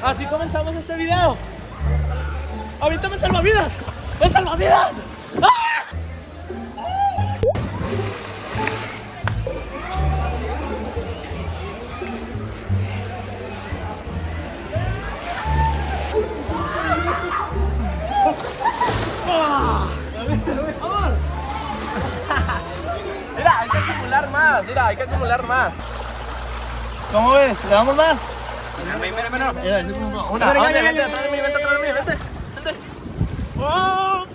Así comenzamos este video. ¡Avíntame el salvavidas! ¡El salvavidas! ¡Ah! Mira, hay que acumular más. Mira, hay que acumular más. ¿Cómo ves? ¿Le damos más? Mira, una. Vente, atrás de mí, vente. ¡Oh!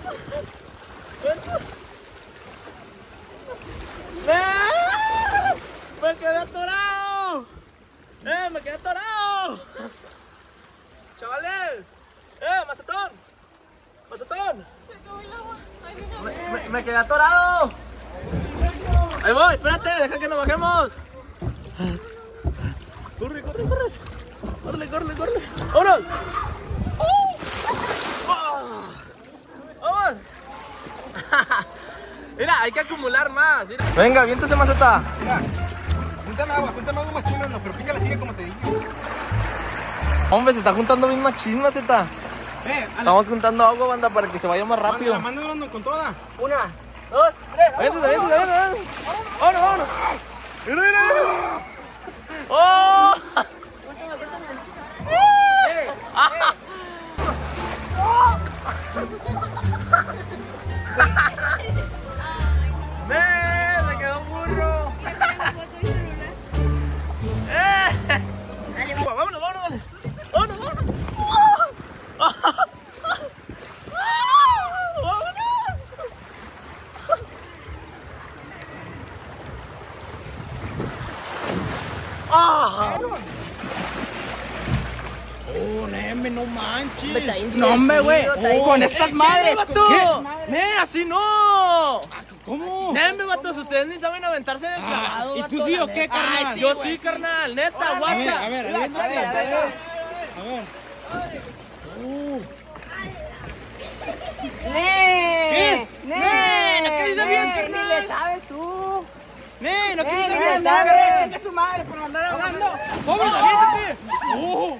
¡Me quedé atorado! ¡Me quedé atorado! ¡Chavales! ¡Macetón! ¡Macetón! Se acabó el agua. Ahí viene. Me quedé atorado. Ahí voy, espérate, deja que nos bajemos. Corre. Corre. ¡Vámonos! ¡Vamos! Mira, hay que acumular más. Mira. Venga, viéntese, Maceta. Mira, júntame agua más chino, no, pero pícala sigue como te dije. Hombre, se está juntando bien machín, Maceta. Estamos juntando agua, banda, para que se vaya más rápido. Mándalo con toda. 1, 2, 3. Aviéntese. Vámonos. Mira. ¡Oh! ¡Me quedó un burro! ¡Vámonos! Oh, Neme, no manches. No, hombre, güey. Con estas madres. vato. Así no. ¿Cómo? Neme, vatos, ustedes ni saben aventarse en el clavado, ¿y vato, tú sí la o qué, neta. carnal? Ay, yo sí, carnal, neta, guacha. A ver. ¿No quieres bien, carnal? Ni le sabes tú. ¿No quieres Ni bien? le sabes. Chingue su madre por andar hablando. ¡Vamos, aviéntate! ¡Oh!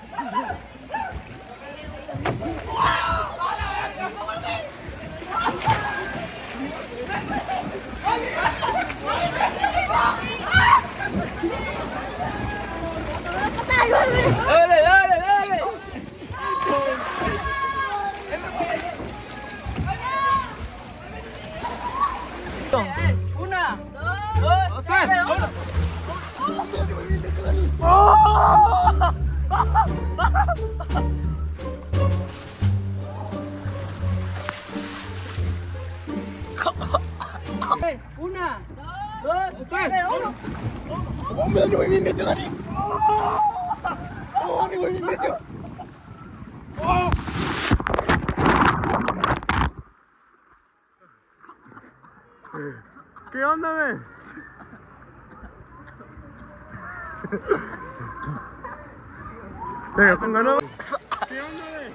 Dale. Una, Dos, tres. una, dos, tres, uno. ¿Qué onda, ve? Venga, con ganas. ¿Qué onda, güey?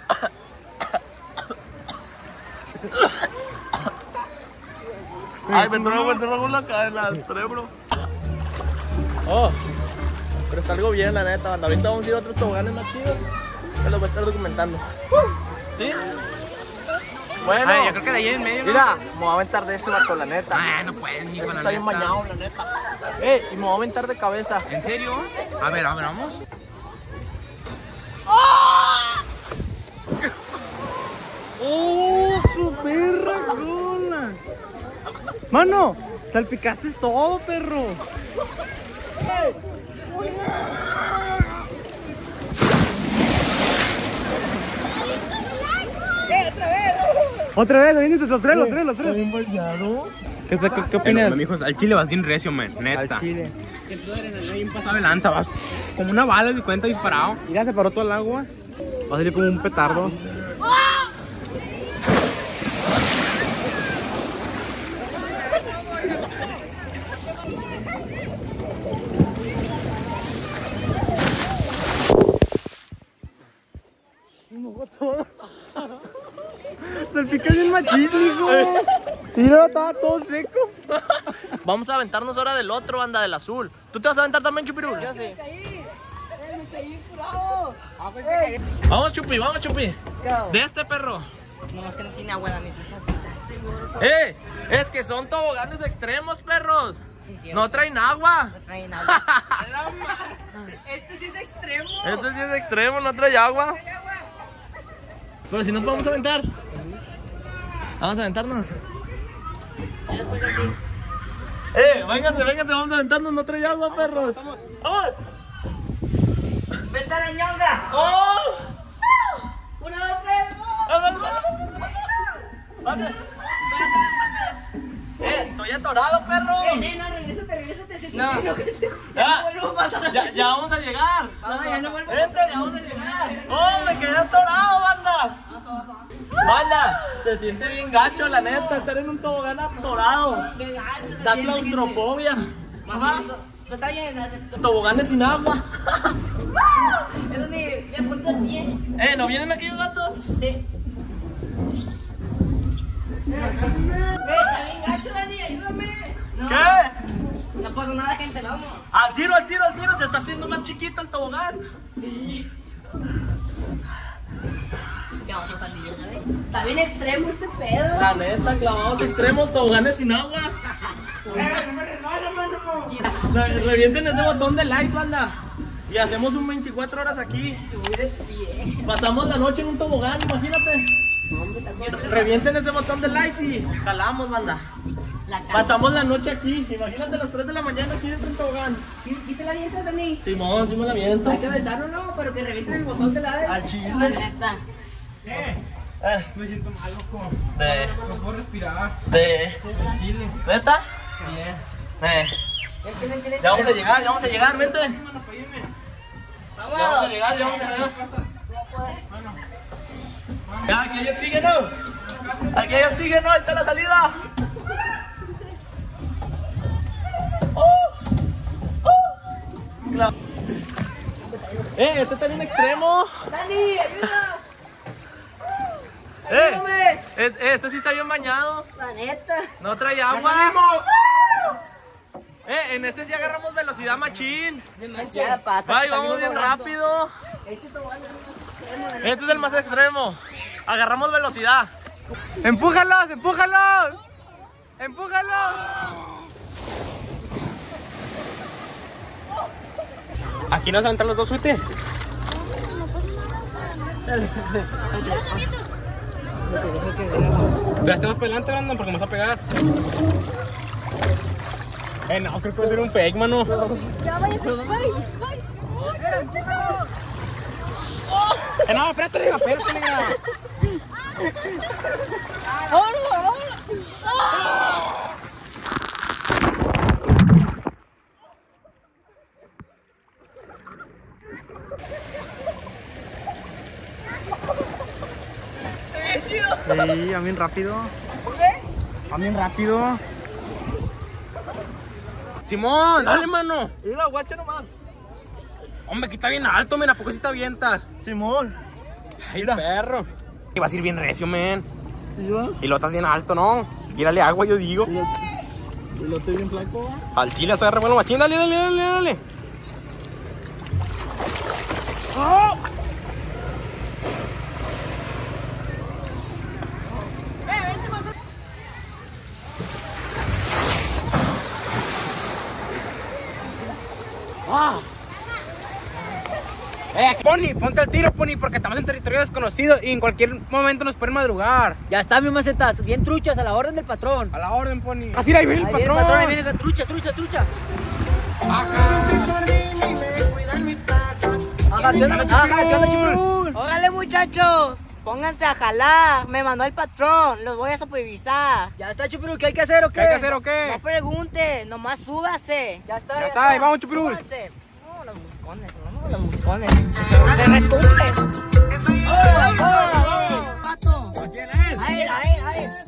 Ay, me traigo la cadena del cerebro. Oh, pero está algo bien, la neta, banda. Ahorita vamos a ir a otros toboganes más chidos. Que los voy a estar documentando. ¿Sí? Bueno, Ay, yo creo que de ahí en medio. mira, me voy a aventar de ese vato, la neta. Ah, no puedes, ni Ese con la está bien neta. bañado, la neta. Y me voy a aventar de cabeza. ¿En serio? A ver, vamos. ¡Oh, su perra cola! ¡Mano! ¡Salpicaste todo, perro! ¡Otra vez! ¡Vienes los tres! ¿Está bien bañado? ¿Qué opinas? Mijo, al chile vas bien recio, man, neta. Al chile. Bien pasado de lanza, vas como una bala de cuenta disparado. Mira, se paró todo el agua. Va a salir como un petardo. Todo. Salpica bien machín, hijo. Mira, estaba todo seco. Vamos a aventarnos ahora del otro, banda, del azul. ¿Tú te vas a aventar también, Chupirul? Yo sí. está bien curado. Vamos, Chupi, vamos, Chupi. De este perro. No, es que no tiene agua, Dani. Seguro. Es que son toboganes extremos, perros. Sí, sí. No traen agua. No trae nada. Este sí es extremo. Este sí es extremo, no trae agua. Pero si nos vamos a aventar. Vamos a aventarnos. Vénganse, vénganse, vamos a aventarnos, no trae agua, perros. Vamos. Vete a la ñonga. ¡Oh! 1, 2, 3. ¡Vamos! Estoy atorado, perro. No, regrésate. Sí, No. Ya vamos a llegar. No, ya no vuelvo. Vente, ya vamos a llegar. ¡Oh, me quedé atorado, banda! Banda, se siente bien gacho, la neta, estar en un tobogán atorado. Da claustrofobia. Ajá. Pero está bien, Toboganes sin agua. eso sí, me ponte el pie. ¿No vienen aquí los gatos? Sí. Está bien gacho, Dani, ayúdame. No, ¿Qué? no pasa nada, gente, vamos. Al tiro, se está haciendo más chiquito el tobogán. Ya vamos a salir, ¿sabes? Está bien extremo este pedo. La neta, clavados extremos, toboganes sin agua. No me resbala, mano. Revienten ese botón de likes, banda. Y hacemos un 24 horas aquí. Voy de pie. Pasamos la noche en un tobogán, imagínate. Revienten ese botón de likes y jalamos, banda. La cara. Pasamos la noche aquí. Imagínate a las 3 de la mañana aquí dentro del tobogán. ¿Sí te la avientas, Dani? Simón, sí me la viento. Hay que aventarlo, no, pero que revienten el botón de la Al chile. neta. Me siento mal, loco. De. No puedo respirar. De. Chile. ¿Neta? Bien. Vente. Ya vamos a llegar, vente. Mano, apóyeme. Vamos. Ya vamos a llegar. Ya, aquí hay oxígeno. Aquí hay oxígeno, ahí está la salida. Claro. Este está bien extremo. Dani, ayuda. Este sí está bien bañado. La neta. No trae agua. En este sí agarramos velocidad machín. Demasiada pasta. Ay, vamos bien rápido. Este es el más extremo. Agarramos velocidad. ¡Empújalos! Aquí nos entran los dos, suete. Pero estamos para adelante, banda, porque nos va a pegar. No, creo que va a ser un fake, mano. No, espérate, negra. Sí, va bien rápido. Va bien rápido. Simón, dale, mano. Mira, guacha nomás. Hombre, aquí está bien alto, mira, ¿a poco si te avientas? Simón. Ay, perro. Y vas a ir bien recio, men. Mira. Y lo estás bien alto, ¿no? Tírale agua, yo digo. Y lo estoy bien flaco. Al chile se agarra bueno machín, dale. ¡Oh! Pony, ponte al tiro, Pony, porque estamos en territorio desconocido y en cualquier momento nos pueden madrugar. Ya está, mi macetas. Bien truchas, a la orden del patrón. A la orden, Pony. Así, ahí viene el patrón. Ahí viene el patrón, ahí viene trucha. ¿Qué onda, Chupirul? Órale, muchachos. Pónganse a jalar. Me mandó el patrón. Los voy a supervisar. Ya está, Chupirul. ¿Qué hay que hacer o qué? ¿Qué hay que hacer o qué? No pregunte, nomás súbase. Ya está. Ya está, ahí vamos, Chupirul. Súbanse. No, los muscones, vamos los muscones. ¡Te retumbe! ¡Oh, pato! A él.